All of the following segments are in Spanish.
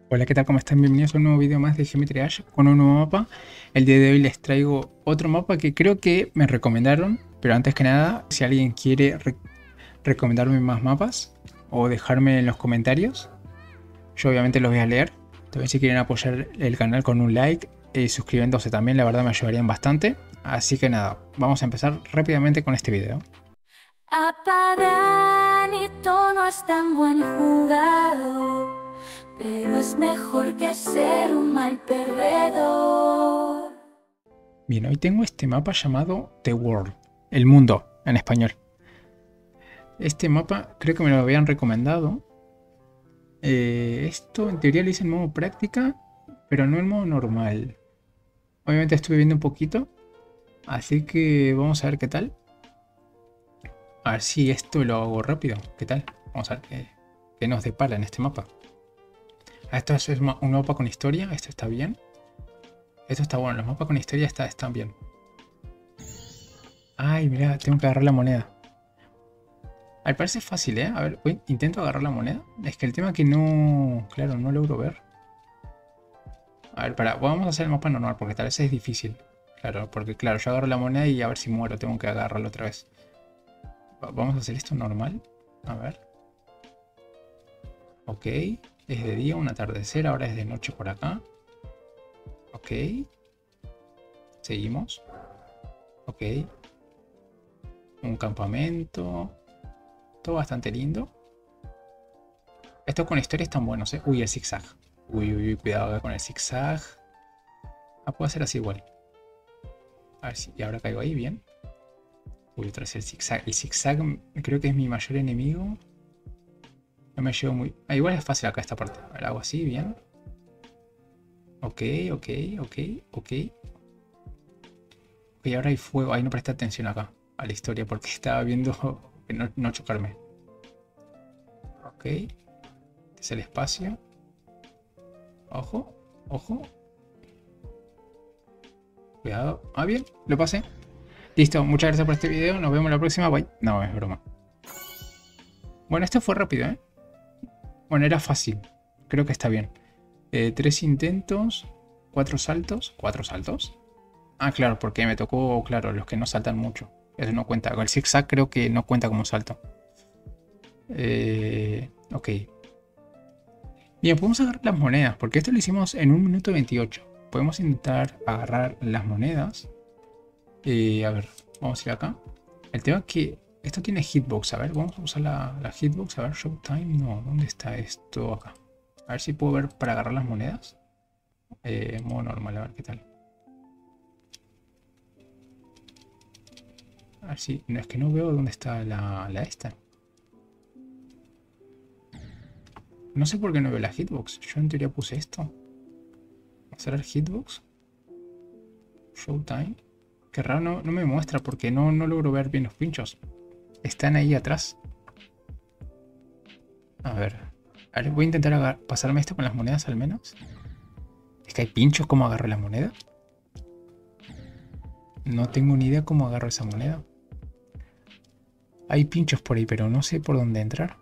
Hola, ¿qué tal? ¿Cómo están? Bienvenidos a un nuevo video más de Geometry Dash con un nuevo mapa. El día de hoy les traigo otro mapa que creo que me recomendaron, pero antes que nada, si alguien quiere recomendarme más mapas o dejarme en los comentarios, yo obviamente los voy a leer. También si quieren apoyar el canal con un like y suscribiéndose también, la verdad me ayudarían bastante. Así que nada, vamos a empezar rápidamente con este video. Apaganito no es tan buen jugador, pero es mejor que ser un mal perdedor. Bien, hoy tengo este mapa llamado The World, el mundo en español. Este mapa creo que me lo habían recomendado. Esto en teoría lo hice en modo práctica, pero no en modo normal. Obviamente estuve viendo un poquito, así que vamos a ver qué tal. A ver si esto lo hago rápido. ¿Qué tal? Vamos a ver qué nos depara en este mapa. Esto es un mapa con historia, esto está bien. Esto está bueno, los mapas con historia están bien. Ay, mira, tengo que agarrar la moneda. Al parecer es fácil, ¿eh? A ver, intento agarrar la moneda. Es que el tema es que no... Claro, no logro ver. A ver, vamos a hacer el mapa normal porque tal vez es difícil. Claro, porque claro, yo agarro la moneda y a ver si muero, tengo que agarrarlo otra vez. Vamos a hacer esto normal. A ver. Ok. Es de día, un atardecer, ahora es de noche por acá. Ok. Seguimos. Ok. Un campamento. Todo bastante lindo. Estos con historias están buenos, ¿eh? Uy, el zigzag. Uy, uy, uy, cuidado con el zigzag. Ah, puedo hacer así igual. A ver si... Y ahora caigo ahí, bien. Uy, otra vez el zigzag. El zigzag creo que es mi mayor enemigo. No me llevo muy... Ah, igual es fácil acá esta parte. A ver, hago así, bien. Ok, ok, ok, ok. Ok, ahora hay fuego. Ahí no presté atención acá a la historia porque estaba viendo que no chocarme. Ok. Este es el espacio. Ojo, ojo. Cuidado. Ah, bien, lo pasé. Listo, muchas gracias por este video. Nos vemos la próxima. Bye. No, es broma. Bueno, esto fue rápido, ¿eh? Bueno, era fácil. Creo que está bien. 3 intentos. 4 saltos. ¿4 saltos? Ah, claro, porque me tocó, claro, los que no saltan mucho. Eso no cuenta. El zigzag creo que no cuenta como salto. Ok. Bien, podemos agarrar las monedas, porque esto lo hicimos en 1 minuto 28. Podemos intentar agarrar las monedas. A ver, vamos a ir acá. El tema es que esto tiene hitbox. A ver, vamos a usar la hitbox. A ver, showtime. No, ¿dónde está esto? Acá. A ver si puedo ver para agarrar las monedas. Modo normal, a ver qué tal. A ver si... No, es que no veo dónde está la esta. No sé por qué no veo la hitbox. Yo en teoría puse esto. ¿Será el hitbox? Showtime. Qué raro, no me muestra porque no logro ver bien los pinchos. Están ahí atrás. A ver. A ver, voy a intentar pasarme esto con las monedas al menos. Es que hay pinchos. ¿Cómo agarro la moneda? No tengo ni idea cómo agarro esa moneda. Hay pinchos por ahí, pero no sé por dónde entrar.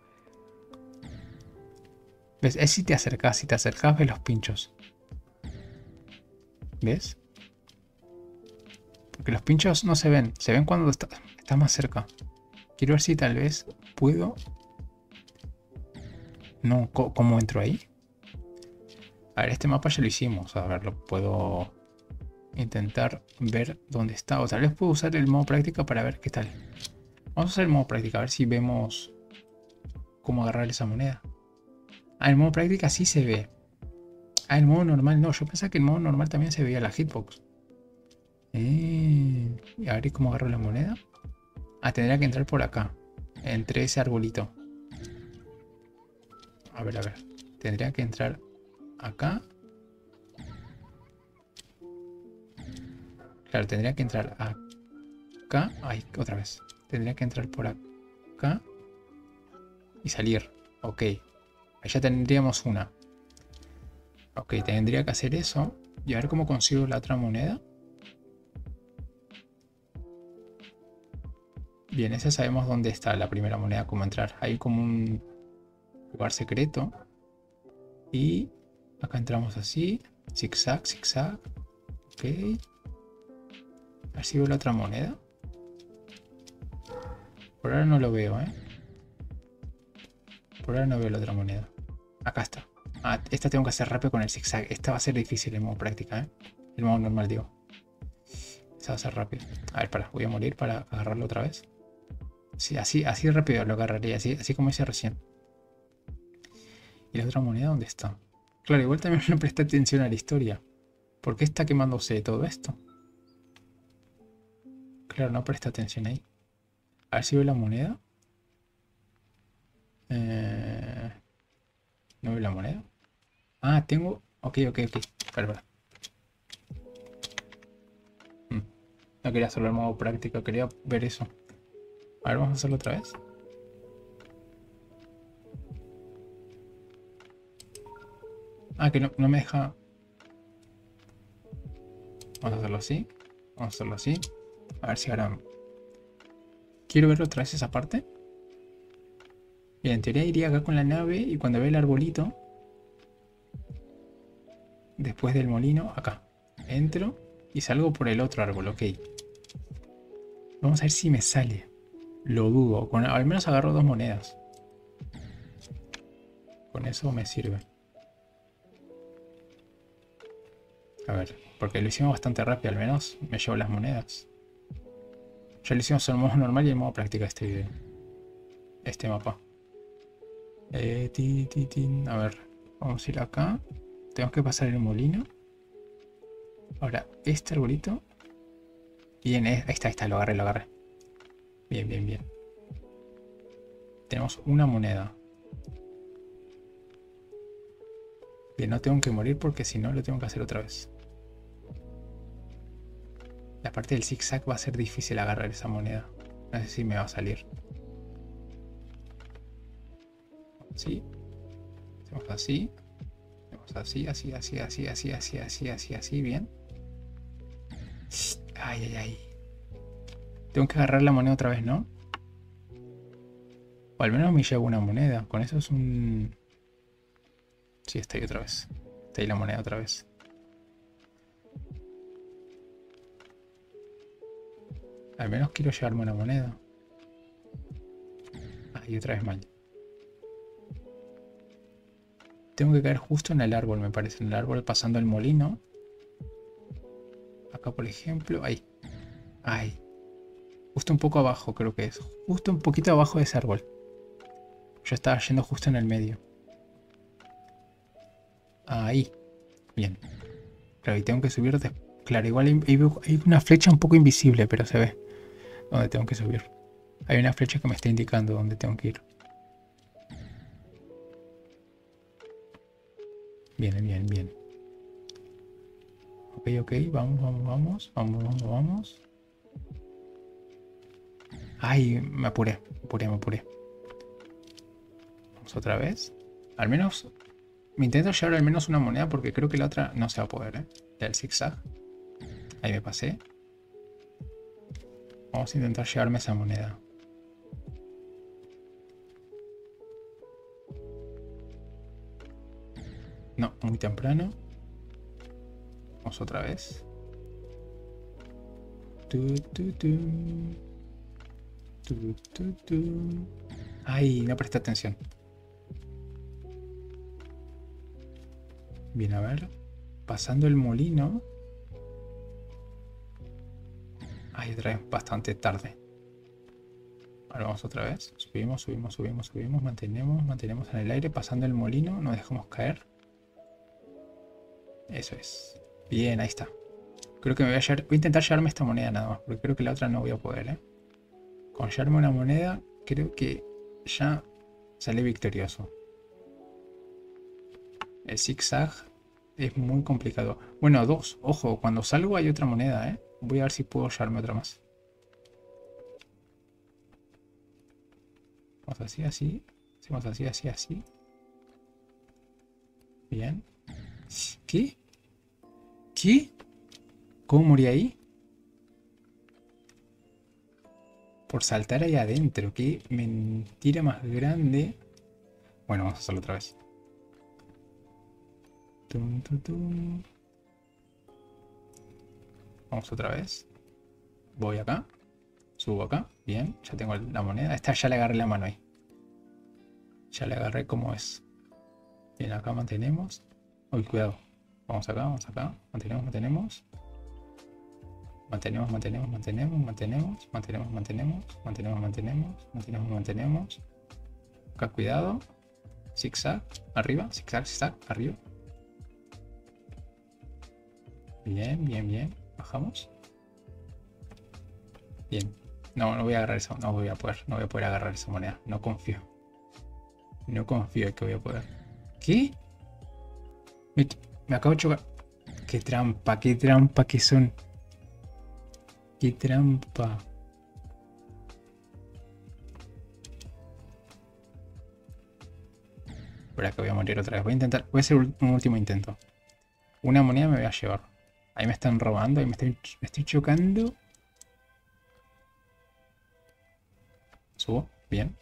¿Ves? Es si te acercas ves los pinchos. ¿Ves? Porque los pinchos no se ven. Se ven cuando está más cerca. Quiero ver si tal vez puedo... No, ¿cómo entro ahí? A ver, este mapa ya lo hicimos. A ver, lo puedo intentar ver dónde está. O tal vez puedo usar el modo práctica para ver qué tal. Vamos a usar el modo práctica, a ver si vemos cómo agarrar esa moneda. Ah, el modo práctica sí se ve. Ah, el modo normal no. Yo pensaba que el modo normal también se veía la hitbox. Y a ver cómo agarro la moneda. Ah, tendría que entrar por acá. Entre ese arbolito. A ver, a ver. Tendría que entrar acá. Claro, tendría que entrar acá. Ay, otra vez. Tendría que entrar por acá. Y salir. Ok. Ahí ya tendríamos una. Ok, tendría que hacer eso. Y a ver cómo consigo la otra moneda. Bien, esa sabemos dónde está la primera moneda, cómo entrar. Hay como un lugar secreto. Y Acá entramos así. Zigzag, zigzag. Ok. A ver si veo la otra moneda. Por ahora no lo veo, ¿eh? Por ahora no veo la otra moneda. Acá está. Ah, esta tengo que hacer rápido con el zigzag. Esta va a ser difícil en modo práctica, ¿eh? El modo normal, digo. Esta va a ser rápido. A ver, para, voy a morir para agarrarlo otra vez. Sí, así rápido lo agarraría, así como hice recién. ¿Y la otra moneda dónde está? Claro, igual también no presté atención a la historia. ¿Por qué está quemándose todo esto? Claro, no presté atención ahí. A ver si veo la moneda. ¿No veo la moneda? Ah, tengo... Ok. Espera. No quería hacerlo en modo práctico, quería ver eso. A ver, vamos a hacerlo otra vez. Ah, que no me deja... Vamos a hacerlo así. Vamos a hacerlo así. A ver si ahora... Quiero ver otra vez esa parte. Bien, en teoría iría acá con la nave y cuando ve el arbolito... Después del molino, acá. Entro y salgo por el otro árbol, ok. Vamos a ver si me sale. Lo dudo. Al menos agarro 2 monedas. Con eso me sirve. A ver, porque lo hicimos bastante rápido, al menos me llevo las monedas. Ya lo hicimos en modo normal y en modo práctica este video. Este mapa. A ver, vamos a ir acá. Tenemos que pasar el molino. Ahora, este arbolito. Bien, ahí está, lo agarré. Bien. Tenemos una moneda. Bien, no tengo que morir porque si no lo tengo que hacer otra vez. La parte del zigzag va a ser difícil agarrar esa moneda. No sé si me va a salir. Sí. Hacemos así. Hacemos así, bien. Ay. Tengo que agarrar la moneda otra vez, ¿no? O al menos me llevo una moneda. Con eso es un... Sí, está ahí otra vez. Está ahí la moneda otra vez. Al menos quiero llevarme una moneda. Y otra vez mal. Tengo que caer justo en el árbol, me parece. En el árbol pasando el molino. Acá, por ejemplo. Ahí. Justo un poco abajo creo que es. Justo un poquito abajo de ese árbol. Yo estaba yendo justo en el medio. Ahí. Bien. Claro, y tengo que subir de... Claro, igual hay una flecha un poco invisible, pero se ve dónde tengo que subir. Hay una flecha que me está indicando dónde tengo que ir. Bien. Ok, vamos. Ay, me apuré. Vamos otra vez. Al menos... Me intento llevar al menos una moneda porque creo que la otra no se va a poder, ¿eh? El zigzag. Ahí me pasé. Vamos a intentar llevarme esa moneda. No, muy temprano. Vamos otra vez. Ay, no presté atención. Bien, a ver. Pasando el molino. Ay, otra vez bastante tarde. Ahora vamos otra vez. Subimos. Mantenemos en el aire. Pasando el molino. No dejamos caer. Eso es. Bien, ahí está. Creo que me voy a intentar llevarme esta moneda nada más. Porque creo que la otra no voy a poder, ¿eh? Con llevarme una moneda, creo que ya salí victorioso. El zigzag es muy complicado. Bueno, 2. Ojo, cuando salgo hay otra moneda, ¿eh? Voy a ver si puedo llevarme otra más. Vamos así. Hacemos así. Bien. ¿Qué? ¿Cómo morí ahí? Por saltar ahí adentro. Qué mentira más grande. Bueno, vamos a hacerlo otra vez. tum. Vamos otra vez. Voy acá. Subo acá. Bien, ya tengo la moneda. Esta ya le agarré la mano ahí. Ya le agarré como es. Bien, acá mantenemos. Uy, cuidado. Vamos acá, vamos acá. Mantenemos. Acá, cuidado. Zigzag, arriba. Zigzag, arriba. Bien. Bajamos. Bien. No voy a agarrar eso. No voy a poder agarrar esa moneda. No confío en que voy a poder. ¿Qué? Me acabo de chocar. Qué trampa que son. Qué trampa. Por acá voy a morir otra vez. Voy a hacer un último intento. Una moneda me voy a llevar. Ahí me están robando, ahí me estoy chocando. Subo, bien.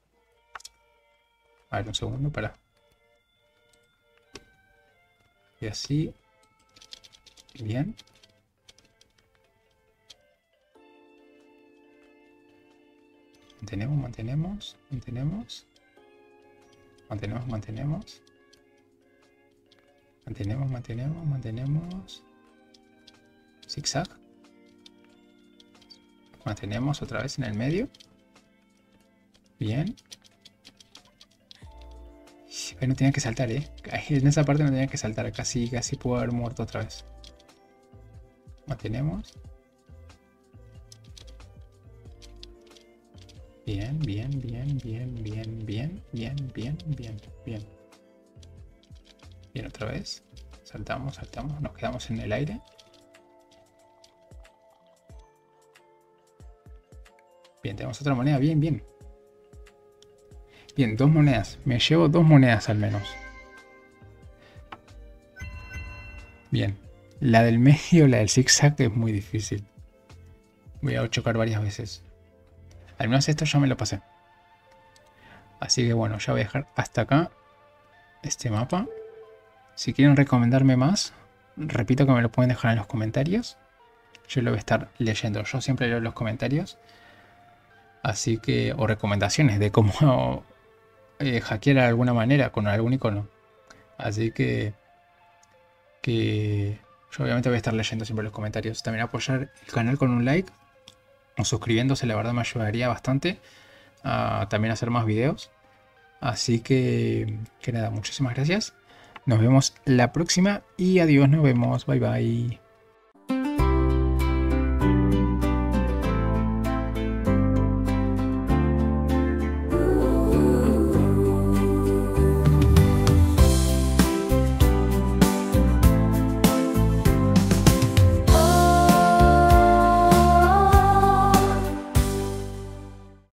A ver, un segundo, para. Y así. Bien. Mantenemos. Zigzag. Mantenemos otra vez en el medio. Bien. Ahí no tenía que saltar, En esa parte no tenía que saltar. Casi puedo haber muerto otra vez. Mantenemos. Bien. Bien, otra vez. Saltamos. Nos quedamos en el aire. Bien, tenemos otra moneda. Bien. Bien, 2 monedas. Me llevo 2 monedas al menos. Bien. La del medio, la del zigzag, es muy difícil. Voy a chocar varias veces. Al menos esto ya me lo pasé. Así que bueno, ya voy a dejar hasta acá este mapa. Si quieren recomendarme más, repito que me lo pueden dejar en los comentarios. Yo lo voy a estar leyendo. Yo siempre leo los comentarios. Así que, o recomendaciones de cómo hackear de alguna manera con algún icono. Así que yo obviamente voy a estar leyendo siempre los comentarios. También apoyar el canal con un like o suscribiéndose, la verdad me ayudaría bastante a también hacer más videos. Así que nada, muchísimas gracias. Nos vemos la próxima y adiós, nos vemos, bye bye.